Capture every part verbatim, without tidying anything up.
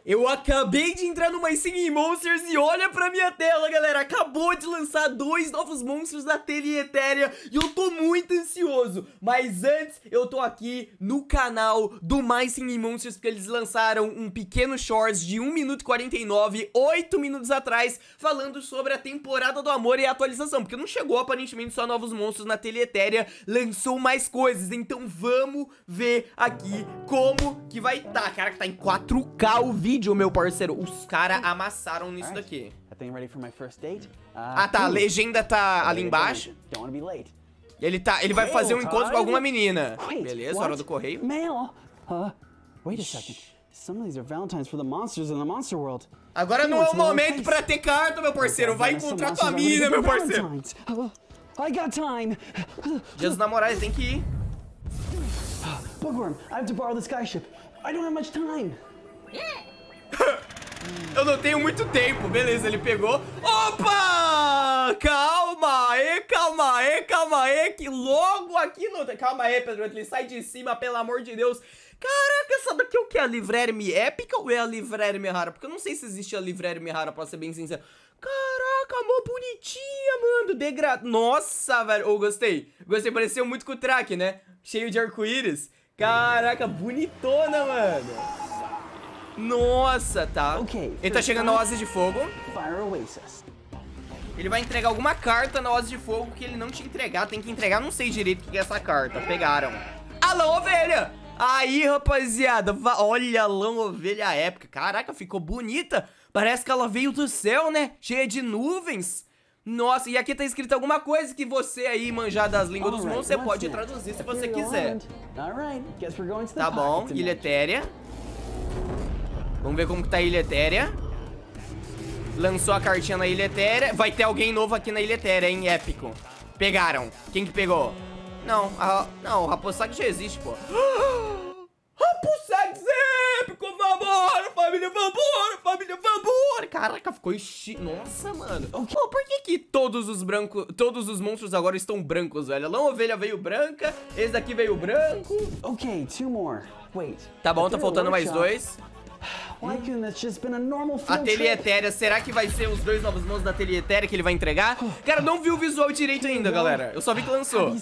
Eu acabei de entrar no My Singing Monsters e olha pra minha tela, galera. Acabou de lançar dois novos monstros da Telha Etérea e eu tô muito ansioso. Mas antes, eu tô aqui no canal do My Singing Monsters porque eles lançaram um pequeno shorts de um minuto e quarenta e nove, oito minutos atrás, falando sobre a temporada do amor e a atualização. Porque não chegou aparentemente só novos monstros na Telha Etérea, lançou mais coisas. Então vamos ver aqui como que vai tá. Caraca, tá em quatro K o vídeo. Vídeo, meu parceiro, os caras amassaram nisso daqui. Ah, tá, a legenda tá ali embaixo. Ele tá, ele vai fazer um encontro com alguma menina. Beleza, hora do correio. Agora não é o momento pra ter carta, meu parceiro. Vai encontrar tua mina, meu parceiro. Dia dos namorados, tem que ir. Bookworm, I have to borrow the skyship. I don't have much time. Eu não tenho muito tempo, beleza, ele pegou. Opa! Calma aí, calma aí, calma aí, que logo aqui no... Calma aí, Pedro, ele sai de cima, pelo amor de Deus. Caraca, essa daqui é o que? A livraria épica ou é a livraria rara? Porque eu não sei se existe a livraria rara, pra ser bem sincero. Caraca, mó bonitinha, mano, degra... Nossa, velho, eu gostei. Gostei, pareceu muito com o track, né? Cheio de arco-íris. Caraca, bonitona, mano. Nossa, tá. Okay, ele tá chegando na Oásis de Fogo. Ele vai entregar alguma carta na Oásis de Fogo que ele não tinha entregado. Tem que entregar, não sei direito o que é essa carta. Pegaram. A lã ovelha! Aí, rapaziada, olha a lã ovelha épica. Caraca, ficou bonita. Parece que ela veio do céu, né? Cheia de nuvens. Nossa, e aqui tá escrito alguma coisa que você aí, manjar das línguas dos monstros, você pode traduzir se você quiser. Tá bom, Ilha Etérea. Vamos ver como que tá a Ilha Etérea. Lançou a cartinha na Ilha Etérea. Vai ter alguém novo aqui na Ilha Etérea, hein? Épico. Pegaram. Quem que pegou? Não, a, não, o Rapossax já existe, pô. Rapossax épico! Vambora, família, vambora, família, vambora! Caraca, ficou enchi... Nossa, mano. Okay. Pô, por que que todos os brancos... Todos os monstros agora estão brancos, velho? A lã ovelha veio branca. Esse daqui veio branco. Ok, two more. Wait. Tá bom, tá faltando mais dois. A Telha Etérea, será que vai ser os dois novos monstros da Telha Etérea que ele vai entregar? Cara, não vi o visual direito ainda, galera. Eu só vi que lançou.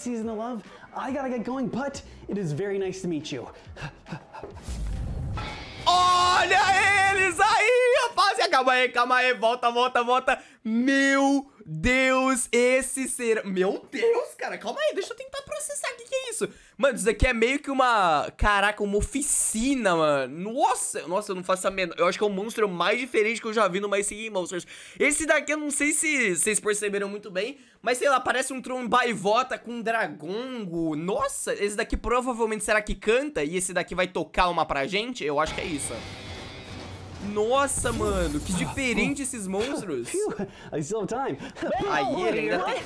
Olha eles aí, rapaziada. Calma aí, calma aí. Volta, volta, volta. Meu Deus, esse será... Meu Deus, cara. Calma aí, deixa eu tentar processar. O que que é isso? Mano, isso aqui é meio que uma... Caraca, uma oficina, mano. Nossa, nossa, eu não faço a menor... Eu acho que é o monstro mais diferente que eu já vi no My Singing Monsters. Esse daqui eu não sei se vocês perceberam muito bem, mas sei lá, parece um trombaivota com um dragongo. Nossa, esse daqui provavelmente será que canta e esse daqui vai tocar uma pra gente? Eu acho que é isso. Nossa, mano, que diferente esses monstros. Aí ele ainda tem...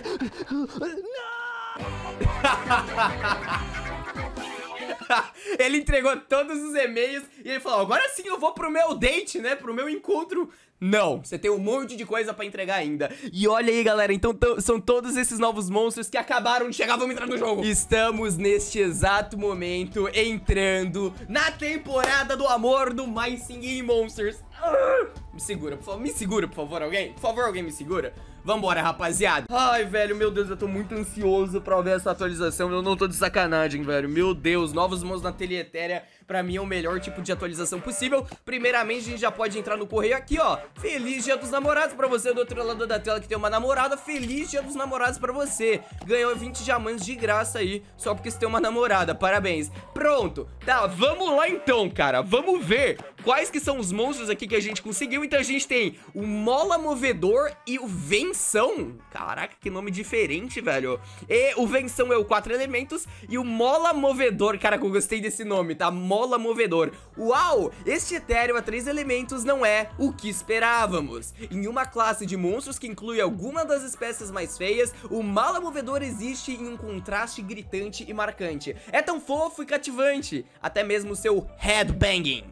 Ele entregou todos os e-mails e ele falou, agora sim eu vou pro meu date, né, pro meu encontro. Não, você tem um monte de coisa pra entregar ainda. E olha aí, galera, então são todos esses novos monstros que acabaram de chegar. Vamos entrar no jogo. Estamos neste exato momento entrando na temporada do amor do My Singing Monsters. Me segura, por favor, me segura, por favor, alguém. Por favor, alguém me segura. Vambora, rapaziada. Ai, velho, meu Deus, eu tô muito ansioso pra ver essa atualização. Eu não tô de sacanagem, velho. Meu Deus, novos monstros na Telha Etérea, pra mim é o melhor tipo de atualização possível. Primeiramente, a gente já pode entrar no correio aqui, ó. Feliz Dia dos Namorados pra você do outro lado da tela que tem uma namorada. Feliz Dia dos Namorados pra você. Ganhou vinte diamantes de graça aí, só porque você tem uma namorada. Parabéns. Pronto. Tá, vamos lá então, cara. Vamos ver quais que são os monstros aqui que a gente conseguiu. Então a gente tem o Mola Movedor e o Venção. Caraca, que nome diferente, velho. E o Venção é o Quatro Elementos e o Mola Movedor. Caraca, eu gostei desse nome, tá? Mola Movedor. Uau, este etéreo a três elementos não é o que esperávamos. Em uma classe de monstros que inclui alguma das espécies mais feias, o Mola Movedor existe em um contraste gritante e marcante. É tão fofo e cativante, até mesmo seu headbanging.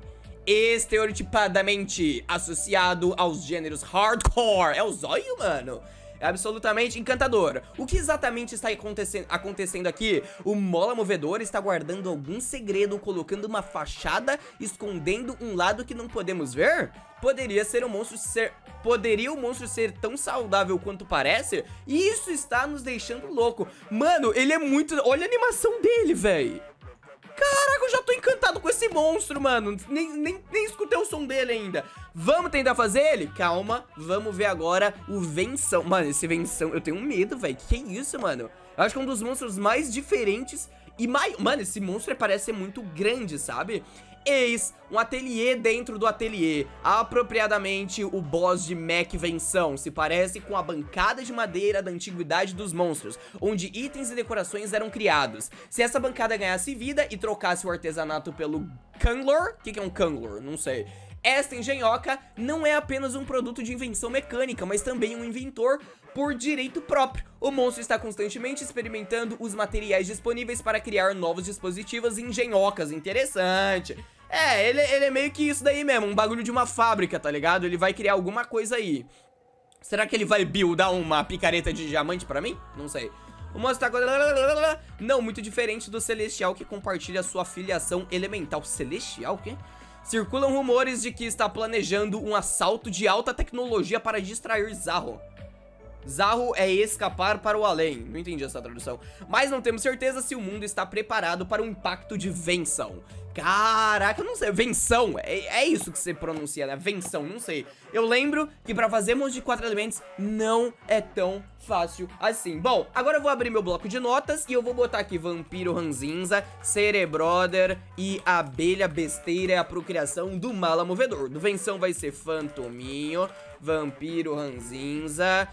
Estereotipadamente associado aos gêneros hardcore. É o zóio, mano. É absolutamente encantador. O que exatamente está acontecendo, acontecendo aqui? O Mola Movedor está guardando algum segredo, colocando uma fachada, escondendo um lado que não podemos ver? Poderia ser um monstro ser... Poderia o monstro ser tão saudável quanto parece? E isso está nos deixando louco. Mano, ele é muito... Olha a animação dele, véi. Caraca, eu já tô encantado com esse monstro, mano. Nem, nem, nem escutei o som dele ainda. Vamos tentar fazer ele? Calma, vamos ver agora o Venção. Mano, esse Venção, eu tenho medo, velho. Que que é isso, mano? Eu acho que é um dos monstros mais diferentes e mais... Mano, esse monstro parece ser muito grande, sabe? Eis um ateliê dentro do ateliê. Apropriadamente, o boss de Mech Venção se parece com a bancada de madeira da antiguidade dos monstros, onde itens e decorações eram criados. Se essa bancada ganhasse vida e trocasse o artesanato pelo Kanglor... O que, que é um Kanglor? Não sei. Esta engenhoca não é apenas um produto de invenção mecânica, mas também um inventor por direito próprio. O monstro está constantemente experimentando os materiais disponíveis para criar novos dispositivos e engenhocas. Interessante. É, ele, ele é meio que isso daí mesmo, um bagulho de uma fábrica, tá ligado? Ele vai criar alguma coisa aí. Será que ele vai buildar uma picareta de diamante pra mim? Não sei. O monstro tá... Não, muito diferente do Celestial, que compartilha sua filiação elemental. Celestial, o quê? Circulam rumores de que está planejando um assalto de alta tecnologia para distrair Zarro. Zarro é escapar para o além. Não entendi essa tradução. Mas não temos certeza se o mundo está preparado para o impacto de Venção. Caraca, eu não sei. Venção, é, é isso que você pronuncia, né? Venção, não sei. Eu lembro que pra fazer monstro de quatro elementos não é tão fácil assim. Bom, agora eu vou abrir meu bloco de notas e eu vou botar aqui Vampiro Ranzinza, Cerebroder e Abelha Besteira, é a procriação do Mala Movedor. Do Venção vai ser Fantominho, Vampiro Ranzinza,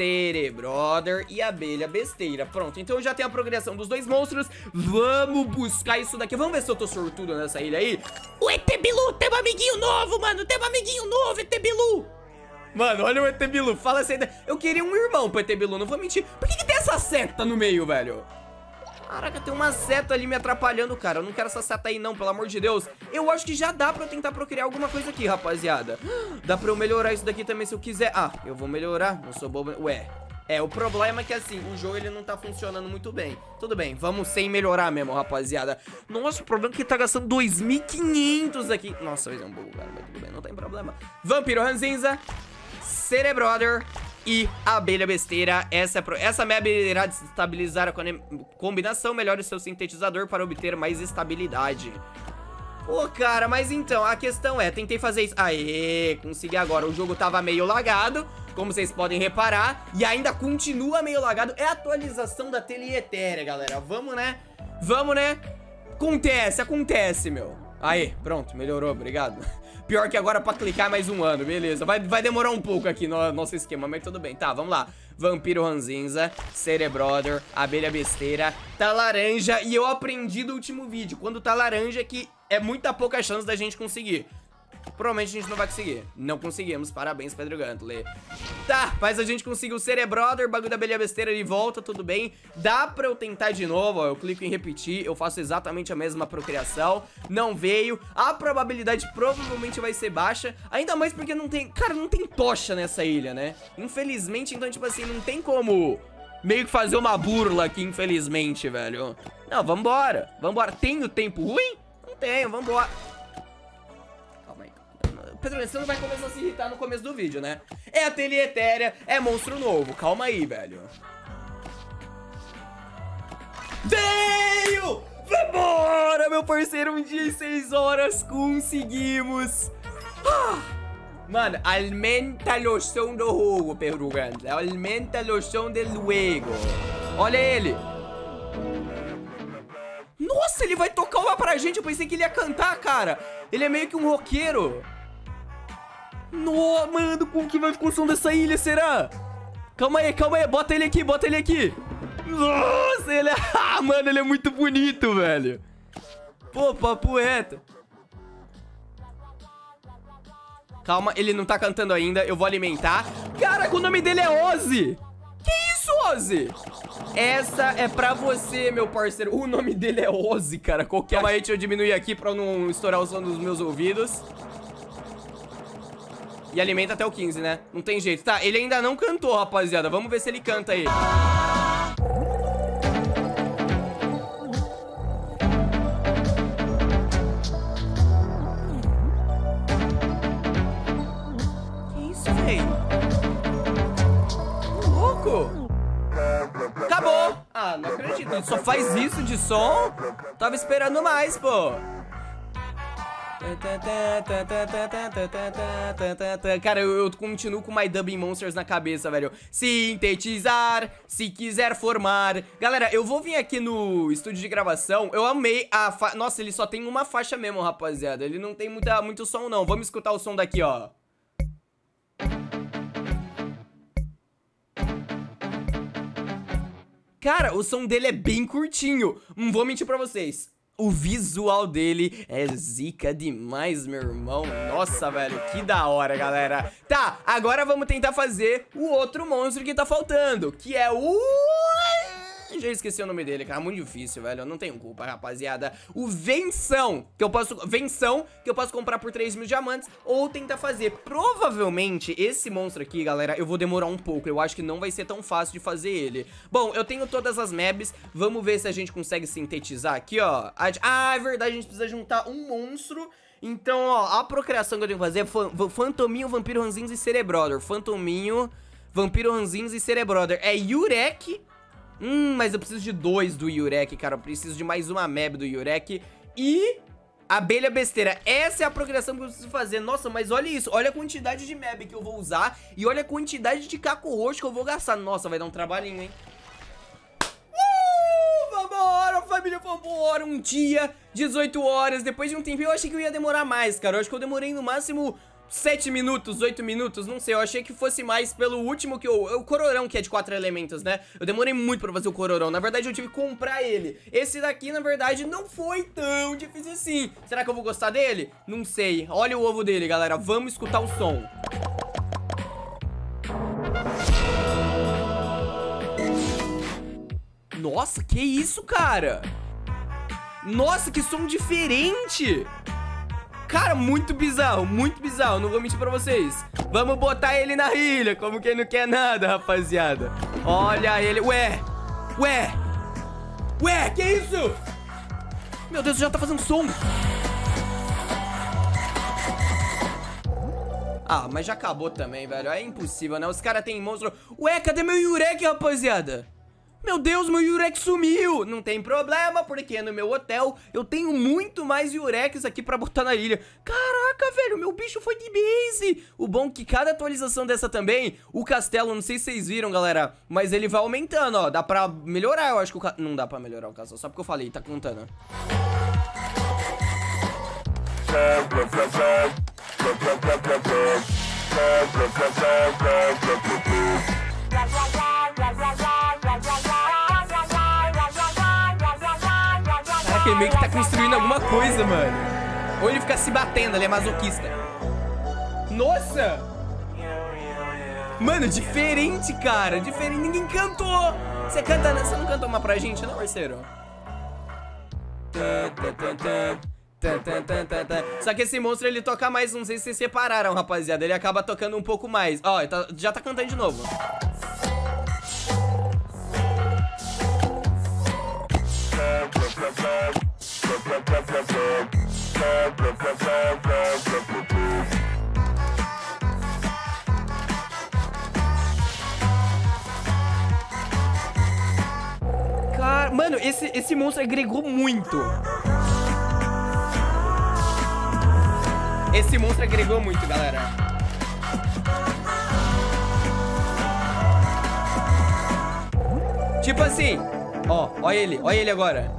Cerebroder e Abelha Besteira. Pronto, então eu já tenho a progressão dos dois monstros. Vamos buscar isso daqui. Vamos ver se eu tô sortudo nessa ilha aí. O E T Bilu, tem um amiguinho novo, mano. Tem um amiguinho novo, E T Bilu. Mano, olha o E T Bilu, fala assim. Eu queria um irmão pro E T Bilu, não vou mentir. Por que que tem essa seta no meio, velho? Caraca, tem uma seta ali me atrapalhando, cara. Eu não quero essa seta aí não, pelo amor de Deus. Eu acho que já dá pra eu tentar procriar alguma coisa aqui, rapaziada. Dá pra eu melhorar isso daqui também se eu quiser. Ah, eu vou melhorar, não sou bobo. Ué, é, o problema é que assim, o jogo ele não tá funcionando muito bem. Tudo bem, vamos sem melhorar mesmo, rapaziada. Nossa, o problema é que tá gastando dois mil e quinhentos aqui. Nossa, vai ser um bug, cara, mas tudo bem, não tem problema. Vampiro Ranzinza, Cerebroder e Abelha Besteira. Essa, é pro... Essa map irá estabilizar a combinação, melhore o seu sintetizador para obter mais estabilidade. Pô, cara, mas então, a questão é, tentei fazer isso. Aê, consegui agora. O jogo tava meio lagado, como vocês podem reparar, e ainda continua meio lagado. É a atualização da Ateliê Etérea, galera. Vamos, né? Vamos, né? Acontece, acontece, meu. Aí, pronto, melhorou, obrigado. Pior que agora pra clicar é mais um ano, beleza. Vai, vai demorar um pouco aqui no nosso esquema, mas tudo bem. Tá, vamos lá. Vampiro Ranzinza, Cerebroder, Abelha Besteira, tá laranja. E eu aprendi do último vídeo, quando tá laranja, que é muita pouca chance da gente conseguir. Provavelmente a gente não vai conseguir. Não conseguimos, parabéns, Pedro Gantley. Tá, mas a gente conseguiu o Cerebroder, bagulho da Abelha Besteira de volta, tudo bem. Dá pra eu tentar de novo, ó, eu clico em repetir, eu faço exatamente a mesma procriação. Não veio, a probabilidade provavelmente vai ser baixa. Ainda mais porque não tem, cara, não tem tocha nessa ilha, né? Infelizmente, então tipo assim, não tem como meio que fazer uma burla aqui, infelizmente, velho. Não, vambora, vambora. Tenho tempo ruim? Não tenho, vambora. Pedro, você não vai começar a se irritar no começo do vídeo, né? É Ateliê Etérea, é monstro novo. Calma aí, velho. Veio! Vambora, meu parceiro. Um dia e seis horas conseguimos. Ah! Mano, aumenta o som do jogo, Pedro Grande. Aumenta o som del luego. Olha ele. Nossa, ele vai tocar uma pra gente. Eu pensei que ele ia cantar, cara. Ele é meio que um roqueiro. No, mano, como que vai ficar o som dessa ilha, será? Calma aí, calma aí, bota ele aqui, bota ele aqui. Nossa, ele é... Ah, mano, ele é muito bonito, velho. Pô, papo reto. Calma, ele não tá cantando ainda, eu vou alimentar. Caraca, o nome dele é Ozzy. Que isso, Ozzy? Essa é pra você, meu parceiro. O nome dele é Ozzy, cara. Qualquer... Calma aí, deixa eu diminuir aqui pra não estourar o som dos meus ouvidos. E alimenta até o quinze, né? Não tem jeito. Tá, ele ainda não cantou, rapaziada. Vamos ver se ele canta aí. Que isso, véi? Louco! Acabou! Ah, não acredito. Ele só faz isso de som? Tava esperando mais, pô. Cara, eu, eu continuo com My Dubbing Monsters na cabeça, velho. Sintetizar, se quiser formar. Galera, eu vou vir aqui no estúdio de gravação. Eu amei a fa... Nossa, ele só tem uma faixa mesmo, rapaziada. Ele não tem muita, muito som, não. Vamos escutar o som daqui, ó. Cara, o som dele é bem curtinho. Não vou mentir pra vocês. O visual dele é zica demais, meu irmão. Nossa, velho, que da hora, galera. Tá, agora vamos tentar fazer o outro monstro que tá faltando, que é o... Já esqueci o nome dele, cara, muito difícil, velho. Eu não tenho culpa, rapaziada. O Venção, que eu posso... Venção, que eu posso comprar por três mil diamantes ou tentar fazer. Provavelmente, esse monstro aqui, galera, eu vou demorar um pouco. Eu acho que não vai ser tão fácil de fazer ele. Bom, eu tenho todas as mabs. Vamos ver se a gente consegue sintetizar aqui, ó. Ah, é verdade, a gente precisa juntar um monstro. Então, ó, a procriação que eu tenho que fazer é Fantominho, Vampiro Ranzinhos e Cerebroder. Fantominho, Vampiro Ranzinhos e Cerebroder. É Yurek... Hum, mas eu preciso de dois do Yurek, cara. Eu preciso de mais uma mab do Yurek. E abelha besteira. Essa é a progressão que eu preciso fazer. Nossa, mas olha isso. Olha a quantidade de mab que eu vou usar. E olha a quantidade de caco roxo que eu vou gastar. Nossa, vai dar um trabalhinho, hein? Uh, vambora, família, vambora. Um dia, dezoito horas. Depois de um tempo, eu achei que eu ia demorar mais, cara. Eu acho que eu demorei no máximo... sete minutos, oito minutos, não sei, eu achei que fosse mais pelo último que eu... O Cororão, que é de quatro elementos, né? Eu demorei muito pra fazer o Cororão, na verdade eu tive que comprar ele. Esse daqui, na verdade, não foi tão difícil assim. Será que eu vou gostar dele? Não sei, olha o ovo dele, galera, vamos escutar o som. Nossa, que isso, cara? Nossa, que som diferente! Cara, muito bizarro, muito bizarro, não vou mentir pra vocês. Vamos botar ele na ilha, como quem não quer nada, rapaziada. Olha ele, ué, ué, ué, que isso? Meu Deus, já tá fazendo som. Ah, mas já acabou também, velho, é impossível, né? Os caras têm monstro. Ué, cadê meu Yurek, rapaziada? Meu Deus, meu Yurek sumiu. Não tem problema, porque no meu hotel eu tenho muito mais Yureks aqui pra botar na ilha. Caraca, velho, meu bicho foi de base. O bom é que cada atualização dessa também, o castelo, não sei se vocês viram, galera, mas ele vai aumentando, ó. Dá pra melhorar, eu acho que o ca... Não dá pra melhorar o castelo, só porque eu falei, tá contando. Caraca, ele meio que tá construindo alguma coisa, mano. Ou ele fica se batendo, ele é masoquista. Nossa! Mano, diferente, cara. Diferente, ninguém cantou. Você canta, você não cantou uma pra gente, não, parceiro? Só que esse monstro, ele toca mais, não sei se vocês separaram, rapaziada. Ele acaba tocando um pouco mais. Ó, já tá cantando de novo. Cara, mano, esse, esse monstro agregou muito. Esse monstro agregou muito, galera. Tipo assim, ó, olha ele, olha ele agora.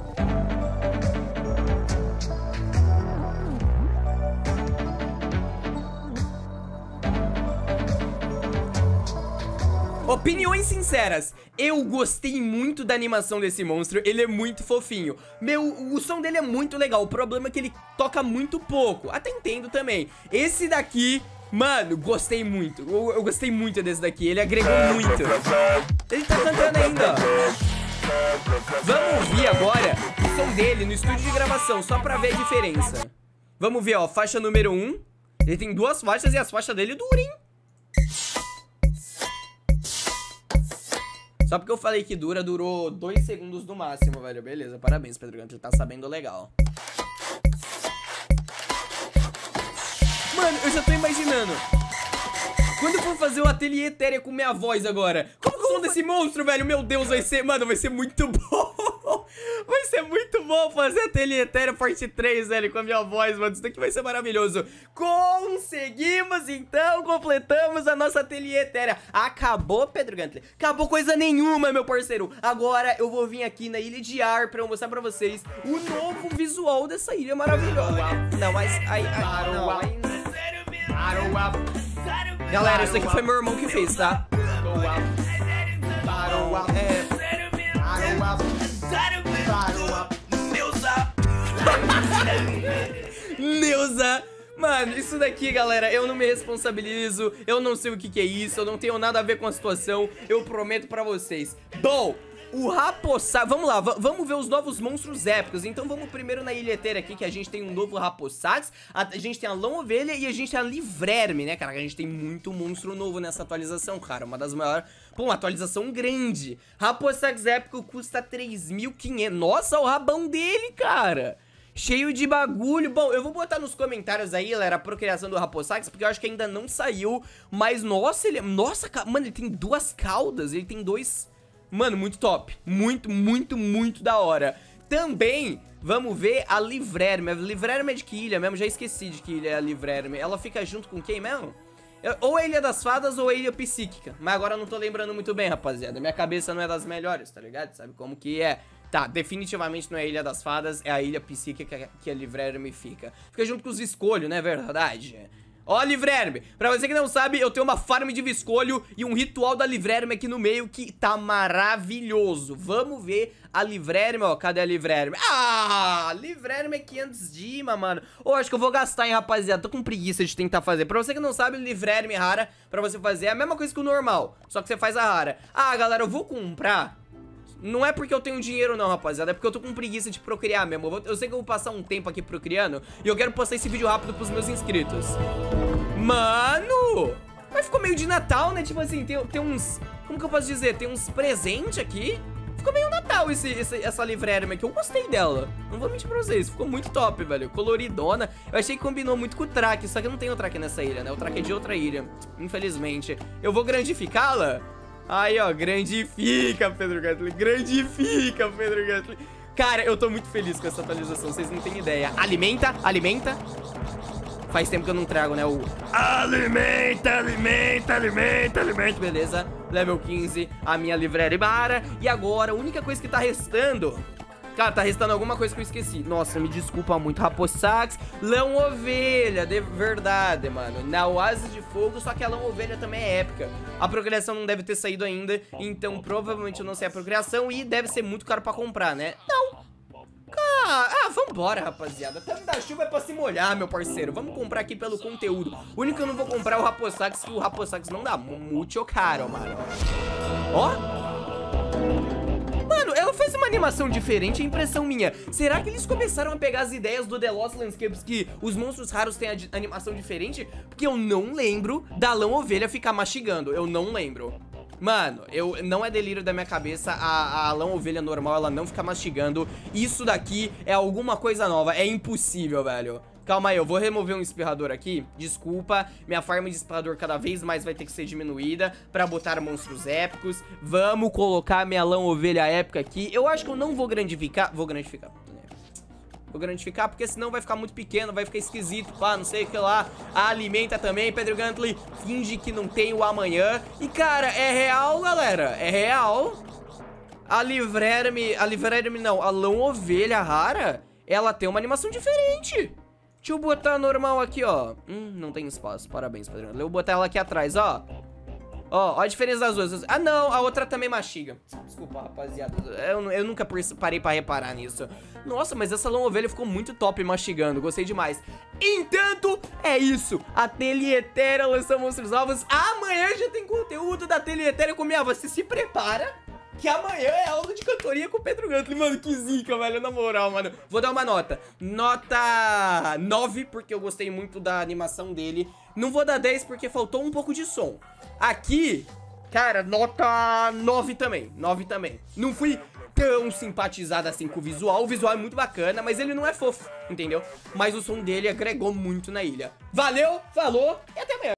Opiniões sinceras, eu gostei muito da animação desse monstro, ele é muito fofinho. Meu, o som dele é muito legal, o problema é que ele toca muito pouco, até entendo também. Esse daqui, mano, gostei muito, eu, eu gostei muito desse daqui, ele agregou muito. Ele tá cantando ainda, ó. Vamos ouvir agora o som dele no estúdio de gravação, só pra ver a diferença. Vamos ver, ó, faixa número um Ele tem duas faixas e as faixas dele duram, hein? Só porque eu falei que dura, durou dois segundos no máximo, velho. Beleza, parabéns, Pedro Gantley. Tá sabendo legal. Mano, eu já tô imaginando. Quando eu for fazer o ateliê etérea com minha voz agora, como que é o som desse monstro, velho? Meu Deus, vai ser... Mano, vai ser muito bom. Vai ser muito bom fazer ateliê etérea parte três, velho, com a minha voz, mano. Isso daqui vai ser maravilhoso. Conseguimos, então, completamos a nossa ateliê etérea. Acabou, Pedro Gantley? Acabou coisa nenhuma, meu parceiro. Agora eu vou vir aqui na Ilha de Ar pra eu mostrar pra vocês o novo visual dessa ilha maravilhosa. Não, mas... Ai, ai, não, ai... Galera, isso aqui foi meu irmão que fez, tá? É... Neuza! Mano, isso daqui, galera, eu não me responsabilizo. Eu não sei o que que é isso. Eu não tenho nada a ver com a situação. Eu prometo pra vocês. Bom... O Rapossax, vamos lá, vamos ver os novos monstros épicos. Então vamos primeiro na Ilha Etérea aqui, que a gente tem um novo Rapossax, a, a gente tem a Lão Ovelha e a gente tem a Livrerme, né, cara? A gente tem muito monstro novo nessa atualização, cara. Uma das maiores... Pô, uma atualização grande. Rapossax épico custa três mil e quinhentos. Nossa, o rabão dele, cara! Cheio de bagulho. Bom, eu vou botar nos comentários aí, galera, a procriação do Rapossax, porque eu acho que ainda não saiu. Mas, nossa, ele... Nossa, mano, ele tem duas caudas, ele tem dois... Mano, muito top. Muito, muito, muito da hora. Também, vamos ver a Livrerme. A Livrerme é de que ilha mesmo? Já esqueci de que ilha é a Livrerme. Ela fica junto com quem mesmo? Ou a Ilha das Fadas ou a Ilha Psíquica. Mas agora eu não tô lembrando muito bem, rapaziada. Minha cabeça não é das melhores, tá ligado? Sabe como que é? Tá, definitivamente não é a Ilha das Fadas, é a Ilha Psíquica que a Livrerme fica. Fica junto com os Viscolho, não é verdade? Ó, Livrerme, pra você que não sabe, eu tenho uma farm de Viscolho e um ritual da Livrerme aqui no meio que tá maravilhoso. Vamos ver a Livrerme, ó, cadê a Livrerme? Ah, Livrerme é quinhentos Dima, mano. Ô, acho que eu vou gastar, hein, rapaziada, tô com preguiça de tentar fazer. Pra você que não sabe, Livrerme rara, pra você fazer é a mesma coisa que o normal, só que você faz a rara. Ah, galera, eu vou comprar... Não é porque eu tenho dinheiro não, rapaziada, é porque eu tô com preguiça de procriar mesmo. Eu, vou, eu sei que eu vou passar um tempo aqui procriando e eu quero postar esse vídeo rápido pros meus inscritos. Mano! Mas ficou meio de Natal, né? Tipo assim, tem, tem uns... Como que eu posso dizer? Tem uns presentes aqui. Ficou meio Natal esse, esse, essa Livrerme aqui. Eu gostei dela. Não vou mentir pra vocês. Ficou muito top, velho. Coloridona. Eu achei que combinou muito com o traque. Só que não tem o traque nessa ilha, né? O traque é de outra ilha. Infelizmente. Eu vou grandificá-la? Aí, ó, grandifica, Pedro Gantley, grandifica, Pedro Gantley. Cara, eu tô muito feliz com essa atualização, vocês não têm ideia. Alimenta, alimenta. Faz tempo que eu não trago, né, o... Alimenta, alimenta, alimenta, alimenta. Beleza, level quinze, a minha Livrerme rara. E agora, a única coisa que tá restando... Cara, tá restando alguma coisa que eu esqueci. Nossa, me desculpa muito. Rapossax, Lão Ovelha, de verdade, mano. Na Oásis de Fogo, só que a Lão Ovelha também é épica. A procriação não deve ter saído ainda, então provavelmente eu não sei a procriação e deve ser muito caro pra comprar, né? Não. Ah, ah, vambora, rapaziada. Tanto da chuva é pra se molhar, meu parceiro. Vamos comprar aqui pelo conteúdo. O único que eu não vou comprar é o Rapossax, que o Rapossax não dá muito caro, mano. Ó. Mano, ela fez uma animação diferente, é impressão minha. Será que eles começaram a pegar as ideias do The Lost Landscapes que os monstros raros têm a animação diferente? Porque eu não lembro da Lão Ovelha ficar mastigando, eu não lembro. Mano, eu, não é delírio da minha cabeça, a, a Lão Ovelha normal, ela não fica mastigando. Isso daqui é alguma coisa nova, é impossível, velho. Calma aí, eu vou remover um espirrador aqui. Desculpa, minha farm de espirrador cada vez mais vai ter que ser diminuída pra botar monstros épicos. Vamos colocar minha Lão Ovelha épica aqui. Eu acho que eu não vou grandificar. Vou grandificar. Vou grandificar porque senão vai ficar muito pequeno, vai ficar esquisito, pá, não sei o que lá. Alimenta também, Pedro Gantley. Finge que não tem o amanhã. E, cara, é real, galera. É real. A Livrerme... A Livrerme não, a Lão Ovelha rara, ela tem uma animação diferente. Deixa eu botar normal aqui, ó. Hum, não tem espaço. Parabéns, Pedro. Eu vou botar ela aqui atrás, ó. Ó, ó a diferença das duas. Ah, não. A outra também mastiga. Desculpa, rapaziada. Eu, eu nunca parei pra reparar nisso. Nossa, mas essa Lão Ovelha ficou muito top mastigando. Gostei demais. Entanto, é isso. A Ateliê Etérea lançou monstros novos. Amanhã já tem conteúdo da Ateliê Etérea com minha avó. Você se prepara. que amanhã é aula de cantoria com o Pedro Gantly. Mano, que zica, velho, na moral, mano. Vou dar uma nota. Nota nove, porque eu gostei muito da animação dele. Não vou dar dez porque faltou um pouco de som. Aqui, cara, nota nove também. nove também. Não fui tão simpatizado assim com o visual. O visual é muito bacana, mas ele não é fofo, entendeu? Mas o som dele agregou muito na ilha. Valeu, falou e até amanhã.